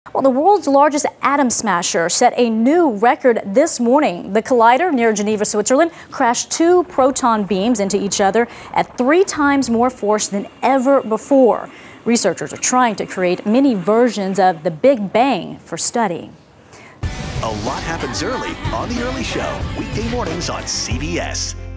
Well, the world's largest atom smasher set a new record this morning. The collider near Geneva, Switzerland, crashed two proton beams into each other at 3 times more force than ever before. Researchers are trying to create mini versions of the Big Bang for study. A lot happens early on The Early Show, weekday mornings on CBS.